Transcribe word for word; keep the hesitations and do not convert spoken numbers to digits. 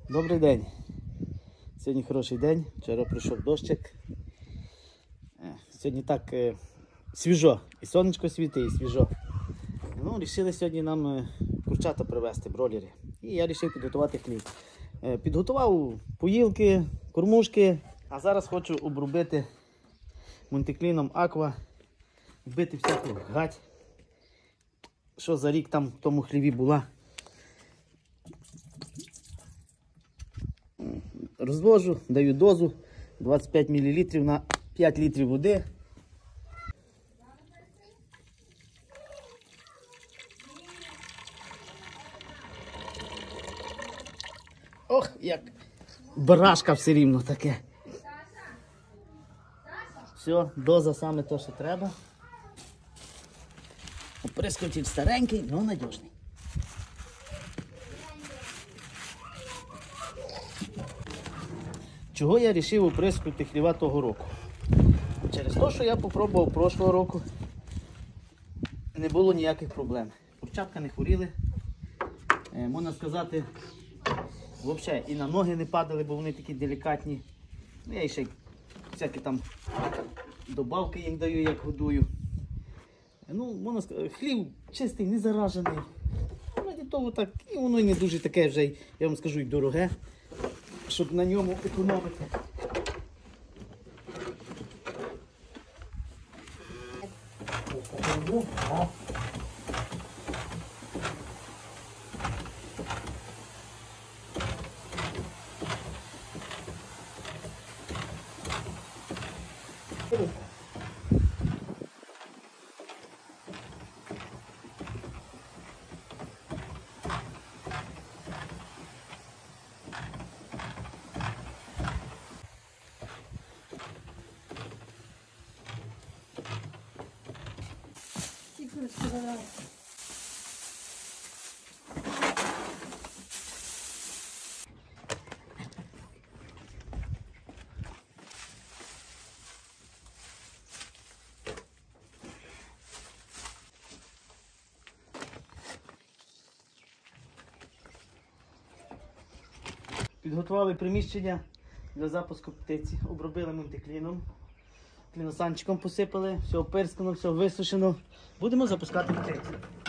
Добрий день. Сьогодні хороший день, вчора прийшов дощик. Сьогодні так е, свіжо, і сонечко світить, і свіжо. Ну, вирішили сьогодні нам е, курчата привезти, бройлери. І я вирішив підготувати хліб. Е, підготував поїлки, кормушки, а зараз хочу обробити мультикліном Аква, вбити всяку гать, що за рік там в тому хліві була. Розвожу, даю дозу двадцять п'ять мілілітрів на п'ять літрів води. Ох, як барашка все рівно таке. Все, доза саме те, що треба. Оприскуватель старенький, але надіжний. Чого я вирішив оприскувати хліва того року? Через те, що я спробував прошлого року, не було ніяких проблем. Курчатка не хворіли. Е, можна сказати, взагалі і на ноги не падали, бо вони такі делікатні. Ну, я ще всякі там добавки їм даю, як годую. Ну, можна сказати, хлів чистий, не заражений. Раді того так, і воно і не дуже таке вже, я вам скажу, і дороге, щоб на ньому економити. Підготували приміщення для запуску птиці, обробили мультикліном, кліносанчиком посипали, все опирскано, все висушено. Будемо запускати птицю.